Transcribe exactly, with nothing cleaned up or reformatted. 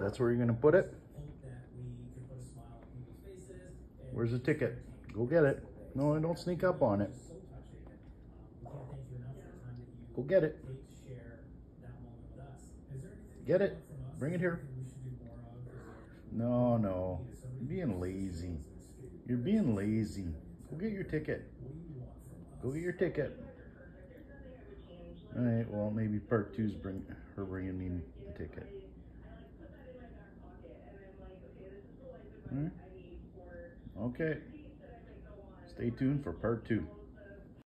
That's where you're gonna put it? Where's the ticket? Go get it. No, don't sneak up on it. Go get it. Get it. Bring it here. No, no. You're being lazy. You're being lazy. Go get your ticket. Go get your ticket. All right, well, maybe part two's bring her bringing me the ticket. All right. Okay. Stay tuned for part two.